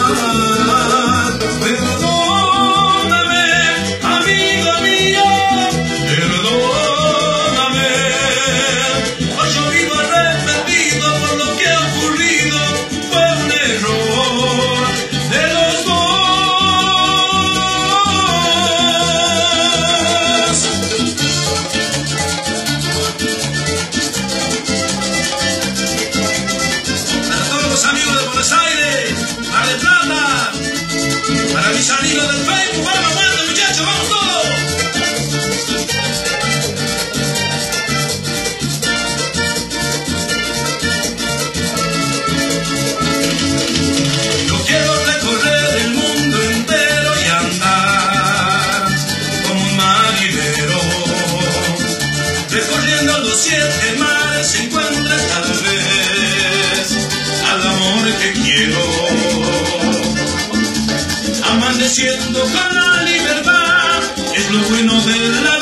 Perdóname, amigo mío, perdóname. Hoy yo vivo arrepentido por lo que ha ocurrido. Fue un error de los dos. Para todos los amigos de Buenos Aires, Mar del Plata, para mis amigos del Facebook, vamos, aguanta muchachos, vamos todos. Yo quiero recorrer el mundo entero y andar como un marinero, recorriendo los 7 mares, encuentre tal vez al amor que quiero, amaneciendo con la libertad, es lo bueno de la